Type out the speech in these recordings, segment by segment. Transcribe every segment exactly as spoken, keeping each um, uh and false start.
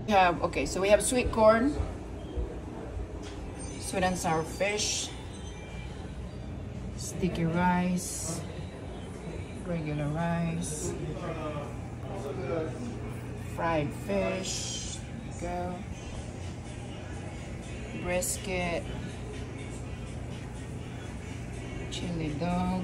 We have, okay, so we have sweet corn, sweet and sour fish, sticky rice, regular rice, fried fish, there you go, brisket, chili dog,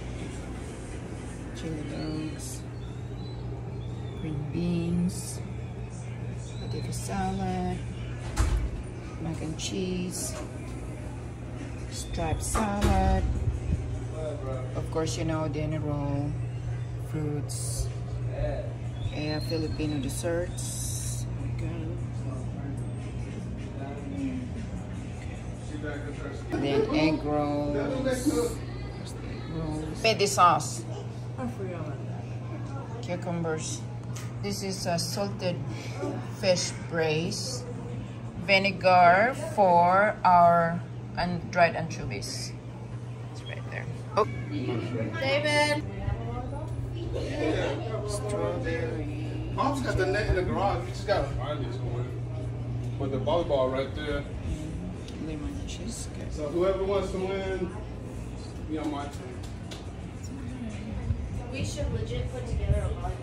chili dogs, green beans, potato salad, mac and cheese, striped salad, of course, you know, dinner roll, fruits, and Filipino desserts. There we go. Then egg rolls. rolls. Pedi sauce. Cucumbers. This is a salted fish braise. Vinegar for our un dried anchovies. It's right there. Oh. David. Strawberry. Mom's got the net in the garage. We just got to find it somewhere. With the volleyball right there. Lemon cheesecake. So whoever wants to win, be on my team. We should legit put together a volleyball